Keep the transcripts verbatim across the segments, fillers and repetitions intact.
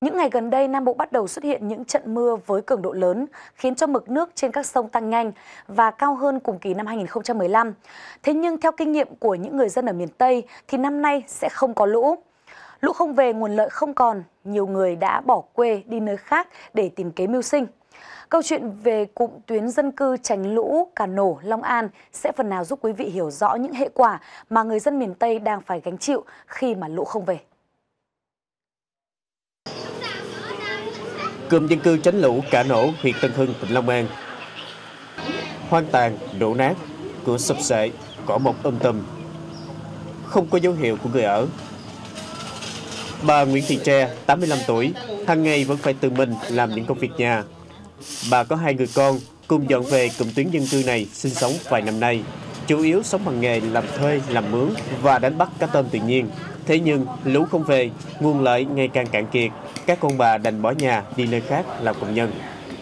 Những ngày gần đây, Nam Bộ bắt đầu xuất hiện những trận mưa với cường độ lớn, khiến cho mực nước trên các sông tăng nhanh và cao hơn cùng kỳ năm hai nghìn không trăm mười lăm. Thế nhưng theo kinh nghiệm của những người dân ở miền Tây thì năm nay sẽ không có lũ. Lũ không về, nguồn lợi không còn, nhiều người đã bỏ quê đi nơi khác để tìm kế mưu sinh. Câu chuyện về cụm tuyến dân cư tránh lũ Cà Nổ, Long An sẽ phần nào giúp quý vị hiểu rõ những hệ quả mà người dân miền Tây đang phải gánh chịu khi mà lũ không về. Cụm dân cư tránh lũ Cà Nổ, huyện Tân Hưng, tỉnh Long An. Hoang tàn, đổ nát, cửa sập xệ, cỏ mọc um tùm, không có dấu hiệu của người ở. Bà Nguyễn Thị Tre, tám mươi lăm tuổi, hàng ngày vẫn phải tự mình làm những công việc nhà. Bà có hai người con, cùng dọn về cụm tuyến dân cư này sinh sống vài năm nay, chủ yếu sống bằng nghề làm thuê, làm mướn và đánh bắt cá tôm tự nhiên. Thế nhưng lũ không về, nguồn lợi ngày càng cạn kiệt, các con bà đành bỏ nhà đi nơi khác làm công nhân.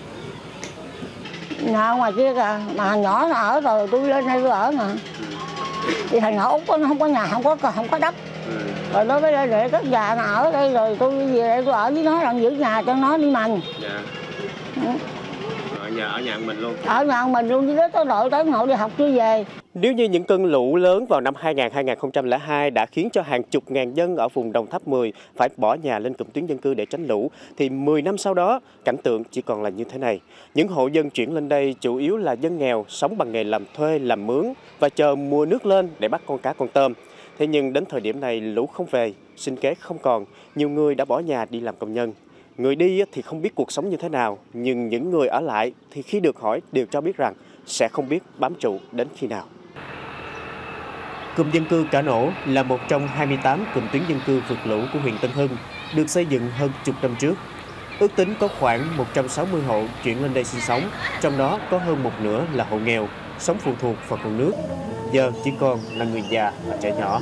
Nhà ngoài kia kìa, mà thằng nhỏ nó ở rồi tôi lên đây tôi ở nè. Thì thằng nhỏ Út nó không có nhà, không có không có đất. Rồi nó mới để cất già nó ở đây rồi tôi về đây tôi ở với nó, đang giữ nhà cho nó đi mần. Dạ. Ừ. Ở nhà ở nhà mình luôn. Ở nhà mình luôn, chứ đó tới đội tới ngộ đi học chưa về. Nếu như những cơn lũ lớn vào năm hai nghìn không trăm lẻ hai đã khiến cho hàng chục ngàn dân ở vùng Đồng Tháp mười phải bỏ nhà lên cụm tuyến dân cư để tránh lũ, thì mười năm sau đó, cảnh tượng chỉ còn là như thế này. Những hộ dân chuyển lên đây chủ yếu là dân nghèo, sống bằng nghề làm thuê, làm mướn và chờ mùa nước lên để bắt con cá con tôm. Thế nhưng đến thời điểm này lũ không về, sinh kế không còn, nhiều người đã bỏ nhà đi làm công nhân. Người đi thì không biết cuộc sống như thế nào, nhưng những người ở lại thì khi được hỏi đều cho biết rằng sẽ không biết bám trụ đến khi nào. Cụm dân cư Cà Nổ là một trong hai mươi tám cụm tuyến dân cư vượt lũ của huyện Tân Hưng, được xây dựng hơn chục năm trước. Ước tính có khoảng một trăm sáu mươi hộ chuyển lên đây sinh sống, trong đó có hơn một nửa là hộ nghèo, sống phụ thuộc vào nguồn nước. Giờ chỉ còn là người già và trẻ nhỏ.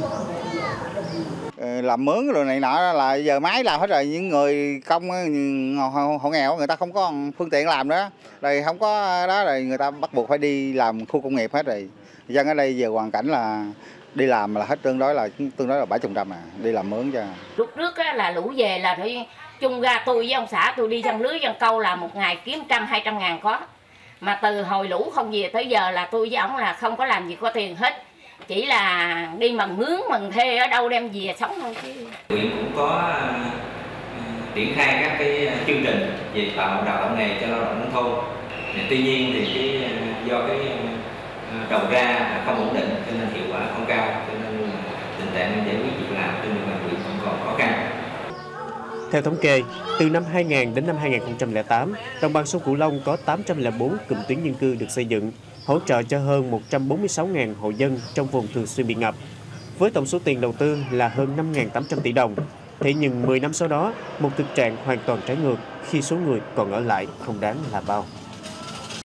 Làm mướn rồi này nọ là giờ máy làm hết rồi, những người công hộ nghèo người ta không có phương tiện làm nữa, rồi không có đó rồi người ta bắt buộc phải đi làm khu công nghiệp hết rồi. Dân ở đây giờ hoàn cảnh là đi làm là hết tương đối là tương đối là bảy mươi trăm à, đi làm mướn cho. Lúc trước á, là lũ về là thôi chung ra tôi với ông xã tôi đi dân lưới dân câu là một ngày kiếm trăm hai trăm ngàn có. Mà từ hồi lũ không về tới giờ là tôi với ông là không có làm gì có tiền hết. Chỉ là đi mần mướn, mần thuê ở đâu đem về sống thôi chứ. Huyện cũng có uh, triển khai các cái chương trình về tạo đào tạo nghề cho lao động nông thôn. Tuy nhiên thì cái do cái uh, đầu ra không ổn định cho nên hiệu quả không cao, cho nên tình trạng giải quyết việc làm trên địa bàn huyện cũng còn khó khăn. Theo thống kê, từ năm hai nghìn đến năm hai nghìn không trăm lẻ tám, đồng bằng sông Cửu Long có tám trăm lẻ bốn cụm tuyến dân cư được xây dựng, hỗ trợ cho hơn một trăm bốn mươi sáu nghìn hộ dân trong vùng thường xuyên bị ngập, với tổng số tiền đầu tư là hơn năm nghìn tám trăm tỷ đồng. Thế nhưng mười năm sau đó, một thực trạng hoàn toàn trái ngược khi số người còn ở lại không đáng là bao.